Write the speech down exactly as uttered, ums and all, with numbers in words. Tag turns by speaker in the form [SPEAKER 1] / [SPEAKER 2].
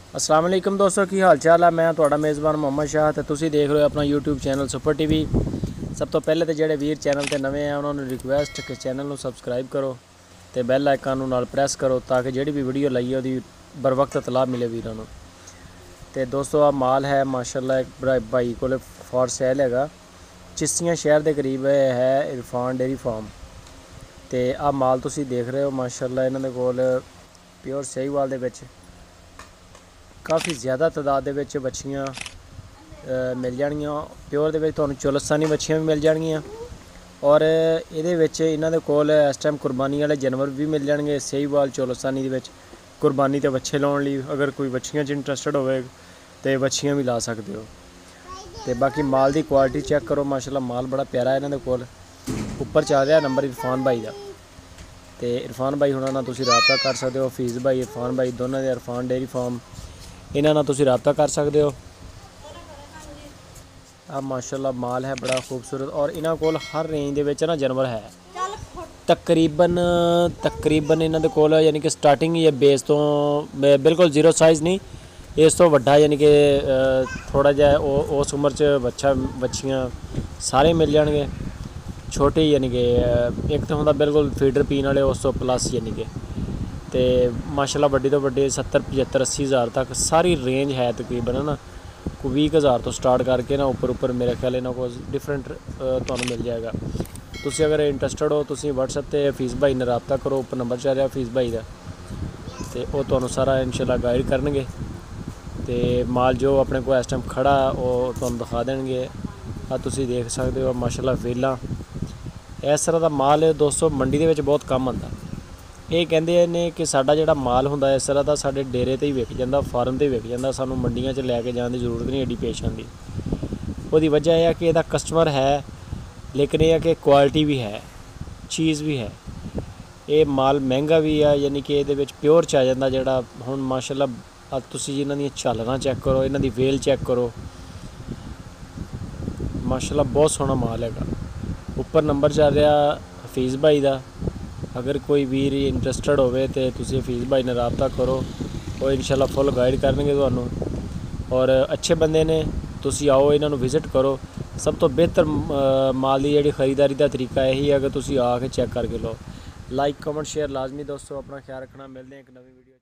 [SPEAKER 1] अस्सलाम वालेकुम दोस्तों, की हाल चाल है। मैं तुहाडा मेज़बान मोहम्मद शाह ते तुसीं देख रहे हो अपना यूट्यूब चैनल सुपर टीवी। सब तो पहले तो जेडे वीर चैनल ते नवे हैं उन्होंने रिक्वेस्ट कि चैनल को सबसक्राइब करो तो बैल आइकन नाल प्रेस करो ताकि जेड़ी भी वीडियो लाइए उसकी बर वक्त इतला मिले वीरों को। तो दोस्तों आ माल है माशाल्लाह एक भाई को फॉर सेल है। चिश्तियां शहर के करीब है इरफान डेयरी फार्म। तो आ माल तुसीं देख रहे हो माशाल्लाह इन्होंने कोल प्योर सहीवाल दे विच काफ़ी ज़्यादा तादाद दे विच बच्चियां मिल जाएगियाँ। प्योर दे विच तुहानूं चोलस्तानी बच्चियां भी मिल जाएगियाँ और इहदे विच इन्हां दे कोल इस टाइम कुरबानी वाले जानवर भी मिल जाएंगे। सहीवाल चोलस्तानी दे विच कुरबानी ते बच्चे लाउण लई अगर कोई बच्चियां च इंटरस्टड होवे तो बच्चियां भी ला सकते हो। तो बाकी माल की क्वालिटी चेक करो माशाल्लाह माल बड़ा प्यारा है। इन्हां दे कोल उपर चल रहा नंबर इरफान भाई का। तो इरफान भाई हुणां नाल तुसीं राबता कर सकते हो। हफीज़ भाई इरफान भाई दोनों दे इरफान डेयरी फार्म इन्हां नाल तुसीं राबता कर सकते हो। आ माशाल्लाह माल है बड़ा खूबसूरत और इन्हां कोल हर रेंज दे विच ना जानवर है। तकरीबन तकरीबन इन्हां दे कोल यानी कि स्टार्टिंग या बेस तो बिल्कुल जीरो साइज़ नहीं, इस तो वड्डा यानी कि थोड़ा जिहा उस उम्र च बच्चा बच्चियां सारे मिल जाएंगे। छोटे यानी कि एक तो होंदा बिल्कुल फीडर पीने वाले उस तो प्लस यानी कि तो माशाल्लाह वड्डी तो वड्डी सत्तर पचहत्तर अस्सी हज़ार तक सारी रेंज है तकरीबन है ना। कोई बीस हज़ार तो स्टार्ट करके ना उपर उपर मेरे ख्याल इन्हों को डिफरेंट तुहानूं मिल जाएगा। तुसीं अगर इंटरस्टड हो तुसीं व्हाट्सएप पर हफीज़ भाई ने राबता करो। उपर नंबर चल रहा हफीज़ भाई का तो वो तुहानूं सारा इंशाल्लाह गाइड करनगे। तो माल जो अपने को इस टाइम खड़ा वो तुहानूं दिखा देंगे। आ तुसीं देख सकते हो माशाल्लाह वेला इस तरह का माल दोस्तों मंडी दे विच बहुत कम आंदा। ये कहते ने कि साडा जिहड़ा माल हुंदा इस तरह का साडे डेरे ते ही विक जांदा, फार्म ते विक जांदा, सानूं मंडियां च लैके जाने की जरूरत नहीं एडी पेश आंदी। उसदी वजह यह है कि इहदा कस्टमर है लेकिन यह है कि क्वालिटी भी है, चीज़ भी है। ये माल महंगा भी है यानी कि ये प्योर च आ जाता जिहड़ा हुण माशाल्लाह तुसीं इन्हां दी झालरां चेक करो, इन्हां दी वेल चेक करो माशाल्लाह बहुत सोहना माल है। उपर नंबर चल रहा हफीज़ भाई का। अगर कोई वीर इंटरस्टड होवे तो तुसीं हफीज़ भाई ने राबता करो, वो इंशाल्लाह फुल गाइड करनगे तुहानूं और अच्छे बंदे ने। तुसीं आओ इन्हां नूं विजिट करो। सब तो बेहतर माल की जिहड़ी खरीदारी का तरीका यही है कि तुसीं आके चेक करके लो। लाइक कमेंट शेयर लाजमी दोस्तों। अपना ख्याल रखना, मिलते हैं एक नवी वीडियो।